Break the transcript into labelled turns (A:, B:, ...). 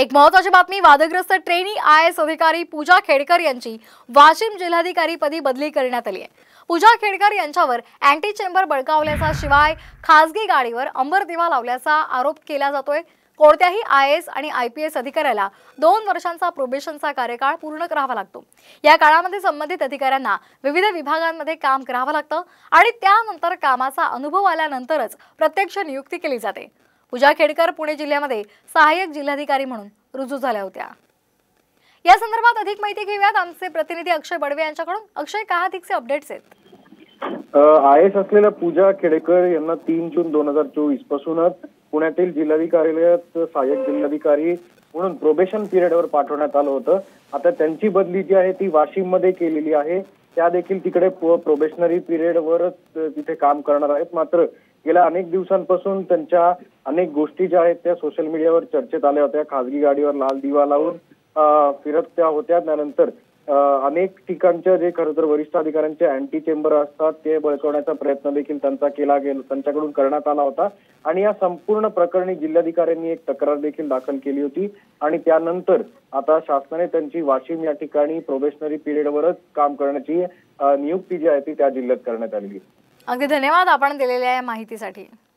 A: एक महत्त्वाची बातमी, वादग्रस्त ट्रेनी IAS अधिकारी पूजा खेडकर यांची वाशिम जिल्हाधिकारी पदी बदली करण्यात आली आहे। पूजा खेडकर यांच्यावर अँटी चेंबर बळकावल्याचा शिवाय खासगी गाडीवर अंबर दिवा लावल्याचा आरोप केला जातोय। कोणत्याही IAS आणि IPS अधिकाऱ्याला 2 वर्षांचा प्रोबेशनचा कार्यकाळ पूर्ण करावा लागतो। या काळामध्ये संबंधित अधिकाऱ्यांना विविध विभागांमध्ये काम करावं लागतं आणि त्यानंतर कामाचा अनुभव आल्यानंतरच प्रत्यक्ष नियुक्ती केली जाते। पूजा खेडकर पुणे जिल्ह्यामध्ये सहाय्यक जिल्हाधिकारी म्हणून रुजू झाल्या होत्या। या संदर्भात अधिक माहिती घेऊयात आमचे प्रतिनिधी अक्षय बडवे यांच्याकडून। अक्षय, काय अधिकचे अपडेट्स आहेत?
B: IAS असलेल्या पूजा खेडकर यांना 3 जून 2024 पासूनच पुण्यातील जिल्हाधिकार्यालयात सहाय्यक जिल्हाधिकारी म्हणून प्रोबेशन पिरियडवर पाठवण्यात आलं होतं। आता त्यांची बदली जी आहे ती वाशिम मध्ये केलेली आहे। त्या देखील तिकडे प्रोबेशनरी पिरियडवरच तिथे काम करणार आहेत। मात्र गेल्या अनेक दिवसांपासून त्यांच्या अनेक गोष्टी ज्या आहेत त्या सोशल मीडियावर चर्चेत आल्या होत्या। खासगी गाडीवर लाल दिवा लावून फिरत त्या होत्या। त्यानंतर अनेक ठिकाणच्या जे खरं तर वरिष्ठ अधिकाऱ्यांचे अँटी चेंबर असतात ते बळकावण्याचा प्रयत्न देखील त्यांच्याकडून करण्यात आला होता आणि या संपूर्ण प्रकरणी जिल्हाधिकाऱ्यांनी एक तक्रार देखील दाखल केली होती आणि त्यानंतर आता शासनाने त्यांची वाशिम या ठिकाणी प्रोबेशनरी पिरियडवरच काम करण्याची नियुक्ती जी आहे ती त्या जिल्ह्यात करण्यात आली आहे।
A: अगदी धन्यवाद आपण दिलेल्या या माहितीसाठी।